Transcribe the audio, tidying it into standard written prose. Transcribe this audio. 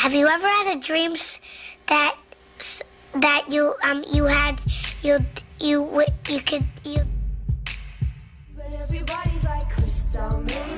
Have you ever had a dream that you had you could. But everybody's like crystal,